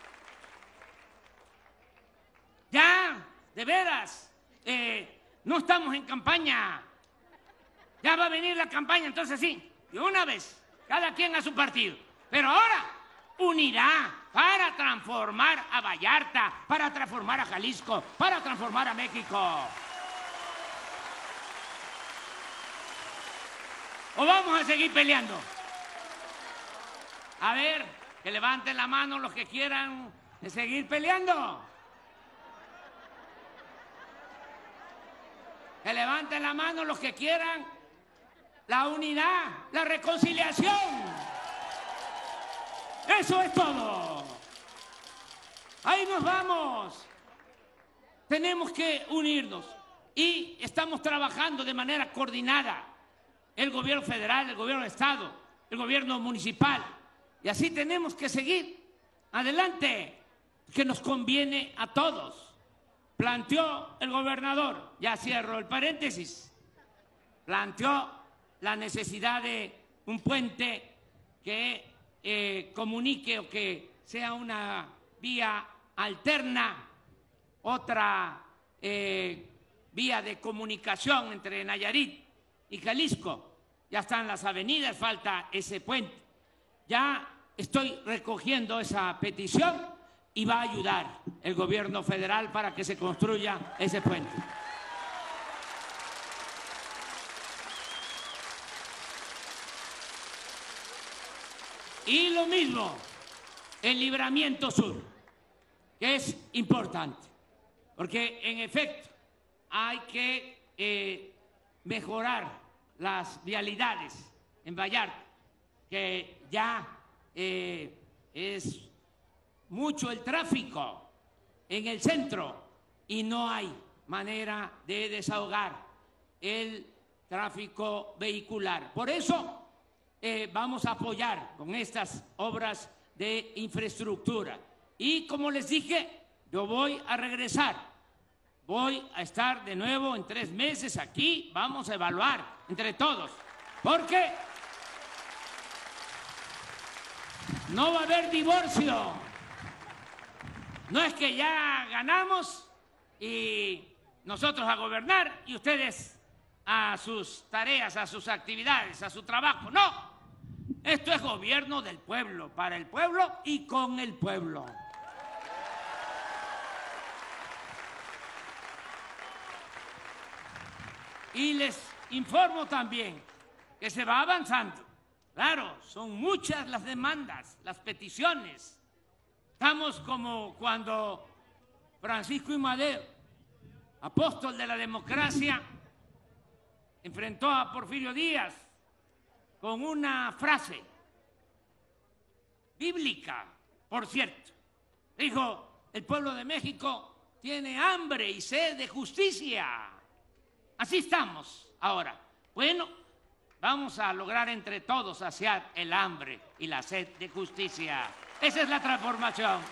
Ya, de veras, eh, no estamos en campaña. Ya va a venir la campaña, entonces sí, de una vez, cada quien a su partido. Pero ahora, unidad para transformar a Vallarta, para transformar a Jalisco, para transformar a México. ¿O vamos a seguir peleando? A ver, que levanten la mano los que quieran seguir peleando. Que levanten la mano los que quieran la unidad, la reconciliación. Eso es todo. Ahí nos vamos. Tenemos que unirnos y estamos trabajando de manera coordinada. El gobierno federal, el gobierno del estado, el gobierno municipal. Y así tenemos que seguir adelante, que nos conviene a todos. Planteó el gobernador, ya cierro el paréntesis, planteó la necesidad de un puente que eh, comunique o que sea una vía alterna, otra eh, vía de comunicación entre Nayarit y Jalisco. Ya están las avenidas, falta ese puente. Ya estoy recogiendo esa petición y va a ayudar el gobierno federal para que se construya ese puente. Y lo mismo, el Libramiento Sur, que es importante, porque en efecto hay que eh, mejorar las vialidades en Vallarta, que ya eh, es mucho el tráfico en el centro y no hay manera de desahogar el tráfico vehicular. Por eso eh, vamos a apoyar con estas obras de infraestructura. Y como les dije, yo voy a regresar, voy a estar de nuevo en tres meses aquí, vamos a evaluar entre todos, porque no va a haber divorcio. No es que ya ganamos y nosotros a gobernar y ustedes a sus tareas, a sus actividades, a su trabajo. No, Esto es gobierno del pueblo, para el pueblo y con el pueblo. Y les informo también que se va avanzando. Claro, son muchas las demandas, las peticiones. Estamos como cuando Francisco I. Madero, apóstol de la democracia, enfrentó a Porfirio Díaz con una frase bíblica, por cierto. Dijo, el pueblo de México tiene hambre y sed de justicia. Así estamos ahora. Bueno, vamos a lograr entre todos saciar el hambre y la sed de justicia. Esa es la transformación.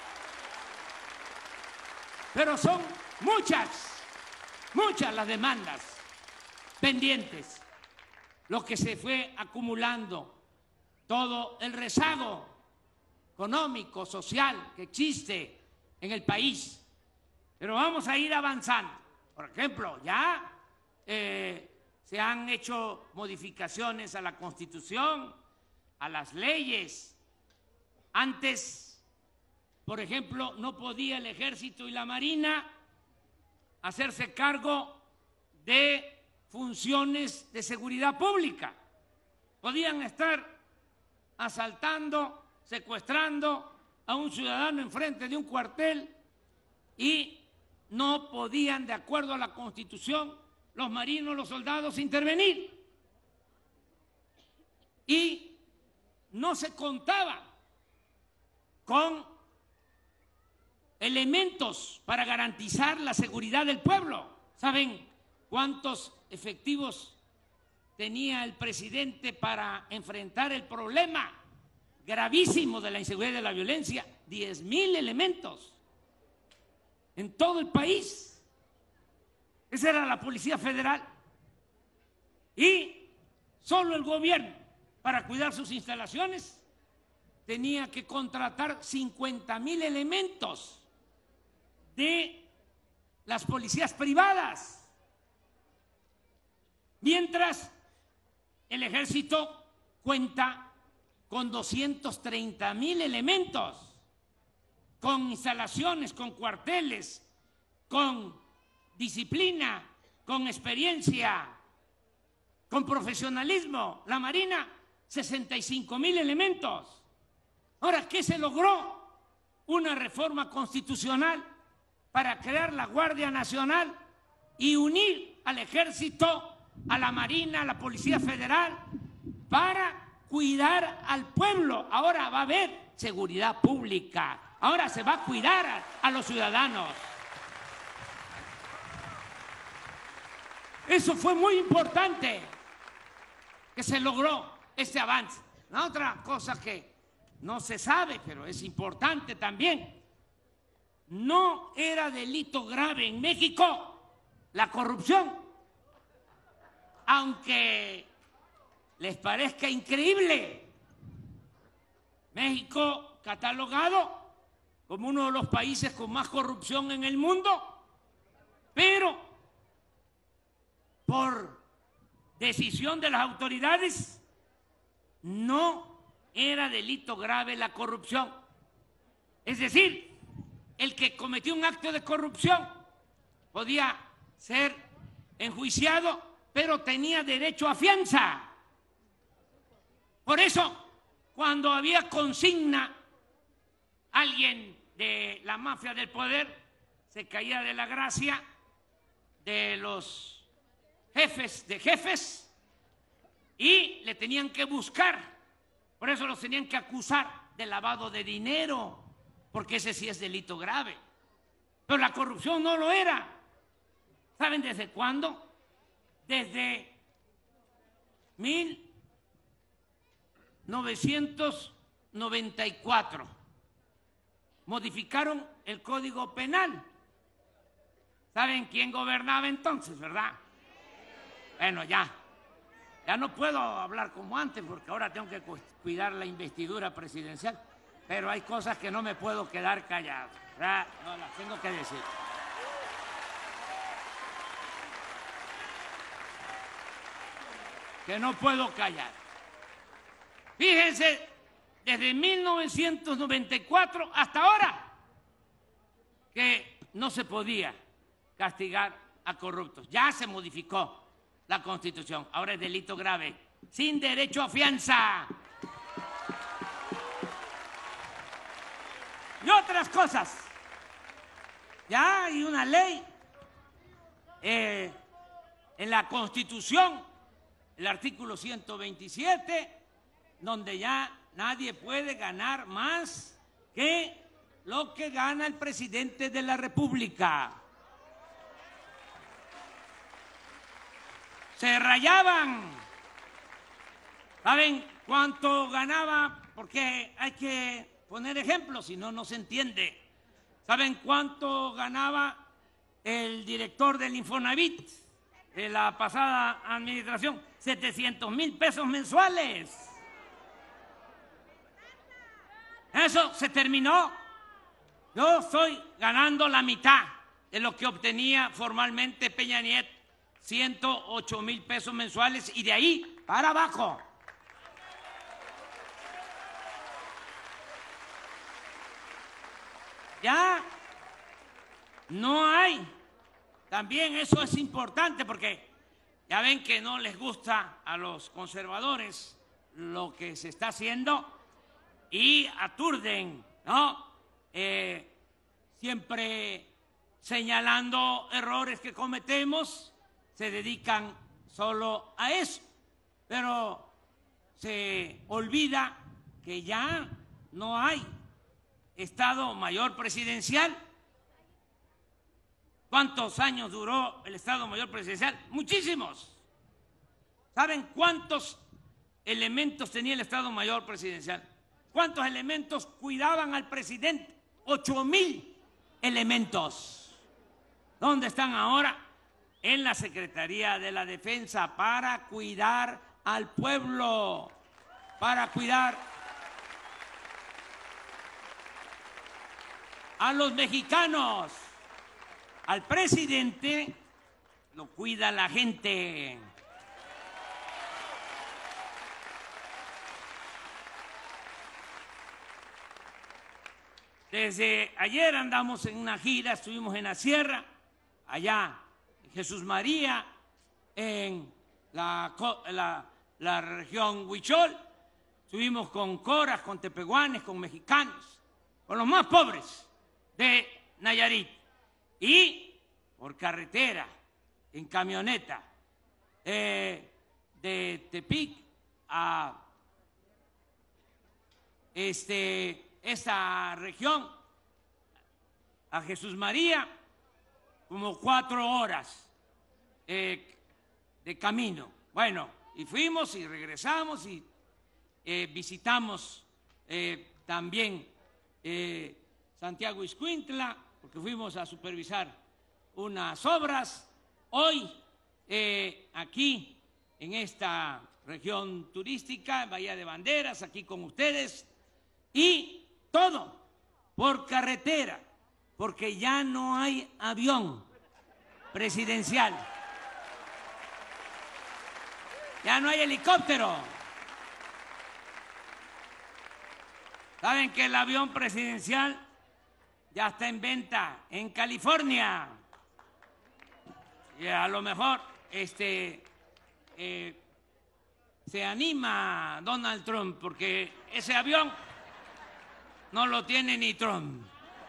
Pero son muchas, muchas las demandas pendientes. Lo que se fue acumulando, todo el rezago económico, social que existe en el país. Pero vamos a ir avanzando. Por ejemplo, ya eh, se han hecho modificaciones a la Constitución, a las leyes. Antes, por ejemplo, no podía el Ejército y la Marina hacerse cargo de funciones de seguridad pública. Podían estar asaltando, secuestrando a un ciudadano enfrente de un cuartel y no podían, de acuerdo a la Constitución, los marinos, los soldados, intervenir. Y no se contaba con elementos para garantizar la seguridad del pueblo. ¿Saben cuántos efectivos tenía el presidente para enfrentar el problema gravísimo de la inseguridad y de la violencia? Diez mil elementos en todo el país. Esa era la Policía Federal. Y solo el gobierno, para cuidar sus instalaciones, tenía que contratar cincuenta mil elementos de las policías privadas. Mientras el Ejército cuenta con doscientos treinta mil elementos, con instalaciones, con cuarteles, con disciplina, con experiencia, con profesionalismo. La Marina, sesenta y cinco mil elementos. Ahora, ¿qué se logró? Una reforma constitucional para crear la Guardia Nacional y unir al Ejército, a la Marina, a la Policía Federal, para cuidar al pueblo. Ahora va a haber seguridad pública. Ahora se va a cuidar a, a los ciudadanos. Eso fue muy importante, que se logró este avance. La otra cosa que no se sabe, pero es importante también, no era delito grave en México la corrupción. Aunque les parezca increíble, México catalogado como uno de los países con más corrupción en el mundo, pero por decisión de las autoridades no era delito grave la corrupción. Es decir, el que cometió un acto de corrupción podía ser enjuiciado, pero tenía derecho a fianza. Por eso, cuando había consigna, alguien de la mafia del poder se caía de la gracia de los jefes de jefes y le tenían que buscar. Por eso los tenían que acusar de lavado de dinero, porque ese sí es delito grave. Pero la corrupción no lo era. ¿Saben desde cuándo? Desde mil novecientos noventa y cuatro. Modificaron el Código Penal. ¿Saben quién gobernaba entonces, verdad? Bueno, ya. Ya no puedo hablar como antes porque ahora tengo que cuidar la investidura presidencial, pero hay cosas que no me puedo quedar callado, ¿verdad? No las tengo que decir. Que no puedo callar. Fíjense, desde mil novecientos noventa y cuatro hasta ahora, que no se podía castigar a corruptos. Ya se modificó la Constitución. Ahora es delito grave, sin derecho a fianza. Y otras cosas. Ya hay una ley eh, en la Constitución, el artículo ciento veintisiete, donde ya nadie puede ganar más que lo que gana el presidente de la República. Se rayaban. ¿Saben cuánto ganaba? Porque hay que poner ejemplos, si no, no se entiende. ¿Saben cuánto ganaba el director del Infonavit de la pasada administración? setecientos mil pesos mensuales. Eso se terminó. Yo estoy ganando la mitad de lo que obtenía formalmente Peña Nieto, ciento ocho mil pesos mensuales, y de ahí para abajo. Ya no hay. También eso es importante porque ya ven que no les gusta a los conservadores lo que se está haciendo y aturden, ¿no? Eh, siempre señalando errores que cometemos, se dedican solo a eso, pero se olvida que ya no hay Estado Mayor Presidencial. ¿Cuántos años duró el Estado Mayor Presidencial? Muchísimos. ¿Saben cuántos elementos tenía el Estado Mayor Presidencial? ¿Cuántos elementos cuidaban al presidente? Ocho mil elementos. ¿Dónde están ahora? En la Secretaría de la Defensa, para cuidar al pueblo, para cuidar a los mexicanos. Al presidente lo cuida la gente. Desde ayer andamos en una gira, estuvimos en la sierra, allá en Jesús María, en la, la, la región Huichol. Estuvimos con coras, con tepehuanes, con mexicanos, con los más pobres de Nayarit. Y por carretera, en camioneta, eh, de Tepic a este, esta región, a Jesús María, como cuatro horas eh, de camino. Bueno, y fuimos y regresamos y eh, visitamos eh, también eh, Santiago Ixcuintla, porque fuimos a supervisar unas obras. Hoy, eh, aquí, en esta región turística, Bahía de Banderas, aquí con ustedes, y todo por carretera, porque ya no hay avión presidencial, ya no hay helicóptero. ¿Saben que el avión presidencial ya está en venta en California? Y a lo mejor este, eh, se anima Donald Trump, porque ese avión no lo tiene ni Trump.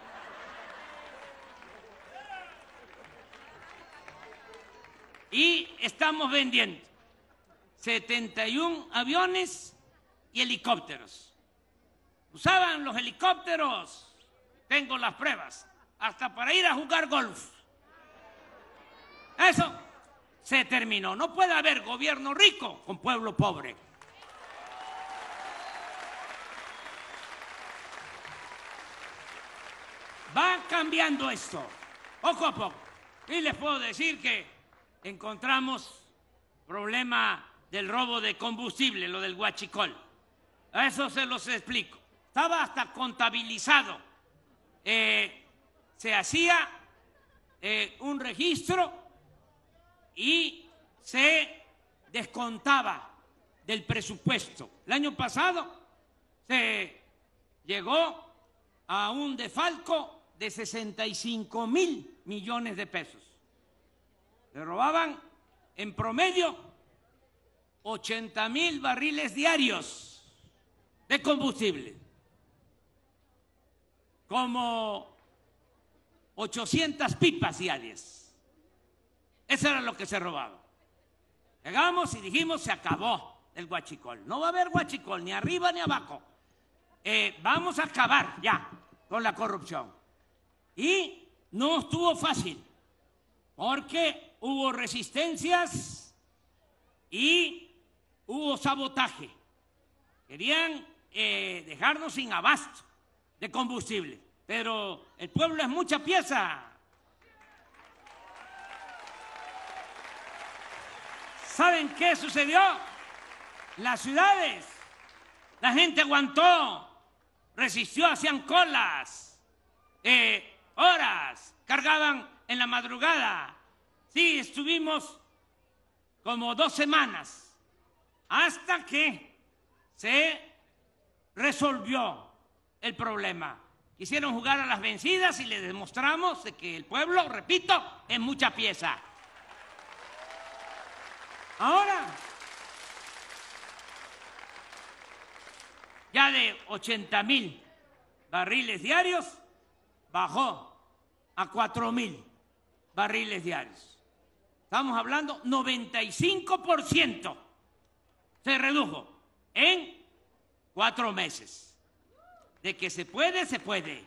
Y estamos vendiendo setenta y un aviones y helicópteros. Usaban los helicópteros, tengo las pruebas, hasta para ir a jugar golf. Eso se terminó. No puede haber gobierno rico con pueblo pobre. Va cambiando esto, poco a poco. Y les puedo decir que encontramos problema del robo de combustible, lo del huachicol. A eso se los explico. Estaba hasta contabilizado. Eh, se hacía eh, un registro y se descontaba del presupuesto. El año pasado se llegó a un desfalco de sesenta y cinco mil millones de pesos. Le robaban en promedio ochenta mil barriles diarios de combustible, como ochocientas pipas diarias. Eso era lo que se robaba. Llegamos y dijimos, se acabó el huachicol. No va a haber huachicol, ni arriba ni abajo. Eh, vamos a acabar ya con la corrupción. Y no estuvo fácil, porque hubo resistencias y hubo sabotaje. Querían eh, dejarnos sin abasto de combustible, pero el pueblo es mucha pieza. ¿Saben qué sucedió? Las ciudades, la gente aguantó, resistió, hacían colas, eh, horas, cargaban en la madrugada. Sí, estuvimos como dos semanas hasta que se resolvió el problema. Quisieron jugar a las vencidas y les demostramos de que el pueblo, repito, es mucha pieza. Ahora, ya de ochenta mil barriles diarios, bajó a cuatro mil barriles diarios. Estamos hablando, noventa y cinco por ciento se redujo en cuatro meses. De que se puede, se puede.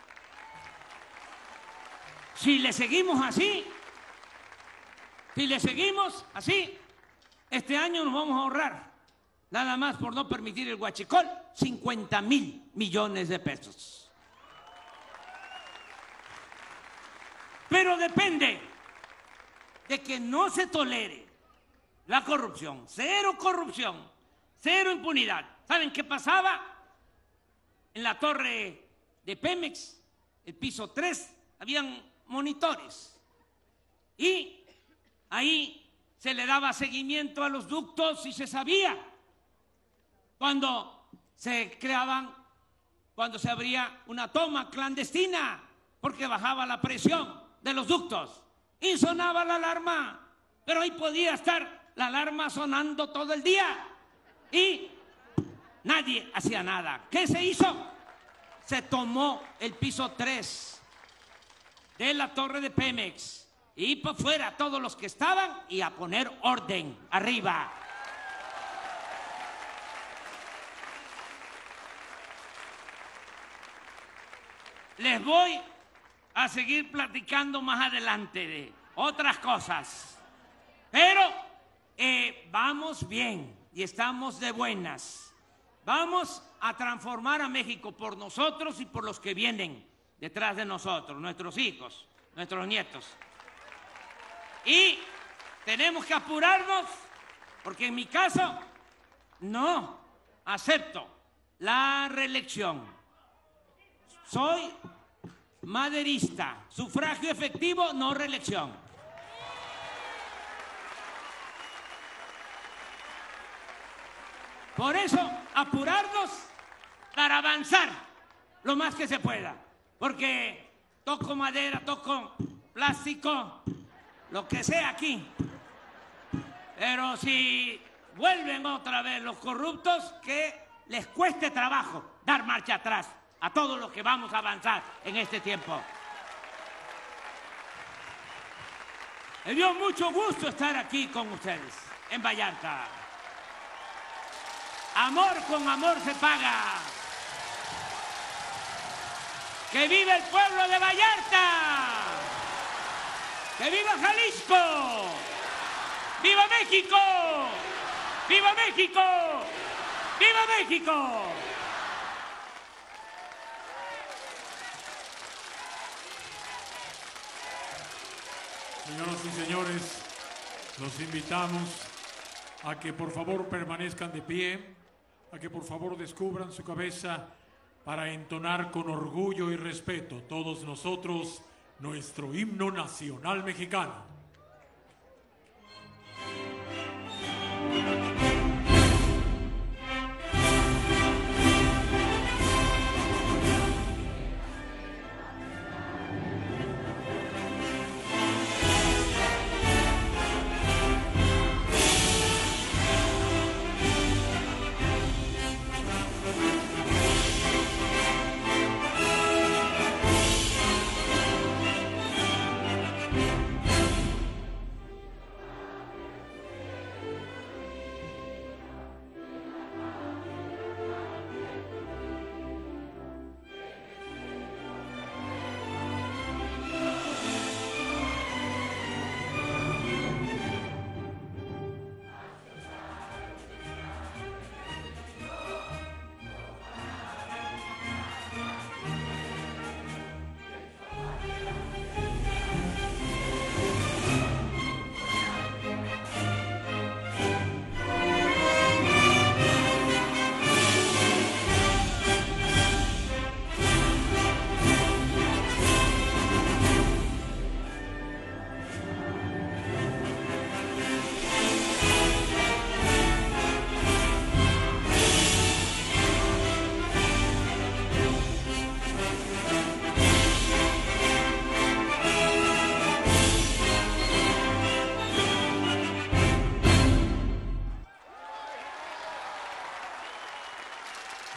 Si le seguimos así, si le seguimos así, este año nos vamos a ahorrar, nada más por no permitir el huachicol, cincuenta mil millones de pesos. Pero depende de que no se tolere la corrupción, cero corrupción, cero impunidad. ¿Saben qué pasaba? En la torre de Pemex, el piso tres, habían monitores y ahí se le daba seguimiento a los ductos y se sabía cuando se creaban, cuando se abría una toma clandestina, porque bajaba la presión de los ductos y sonaba la alarma, pero ahí podía estar la alarma sonando todo el día y nadie hacía nada. ¿Qué se hizo? Se tomó el piso tres de la torre de Pemex y para afuera todos los que estaban y a poner orden arriba. Les voy a seguir platicando más adelante de otras cosas, pero eh, vamos bien y estamos de buenas. Vamos a transformar a México por nosotros y por los que vienen detrás de nosotros, nuestros hijos, nuestros nietos. Y tenemos que apurarnos, porque en mi caso no acepto la reelección. Soy maderista, sufragio efectivo, no reelección. Por eso, apurarnos para avanzar lo más que se pueda, porque toco madera, toco plástico, lo que sea aquí. Pero si vuelven otra vez los corruptos, que les cueste trabajo dar marcha atrás a todo lo que vamos a avanzar en este tiempo. Me dio mucho gusto estar aquí con ustedes, en Vallarta. Amor con amor se paga. ¡Que viva el pueblo de Vallarta! ¡Que viva Jalisco! ¡Viva México! ¡Viva México! ¡Viva México! Señoras y señores, los invitamos a que por favor permanezcan de pie, a que por favor descubran su cabeza para entonar con orgullo y respeto todos nosotros nuestro himno nacional mexicano.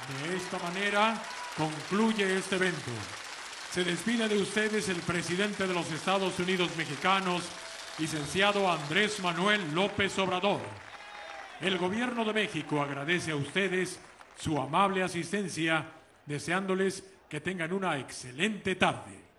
De esta manera concluye este evento. Se despide de ustedes el presidente de los Estados Unidos mexicanos, licenciado Andrés Manuel López Obrador. El Gobierno de México agradece a ustedes su amable asistencia, deseándoles que tengan una excelente tarde.